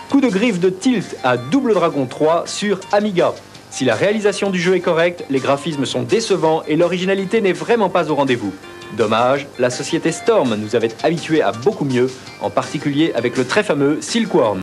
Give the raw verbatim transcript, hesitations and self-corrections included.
Coup de griffe de Tilt à Double Dragon trois sur Amiga. Si la réalisation du jeu est correcte, les graphismes sont décevants et l'originalité n'est vraiment pas au rendez-vous. Dommage, la société Storm nous avait habitués à beaucoup mieux, en particulier avec le très fameux Silkworm.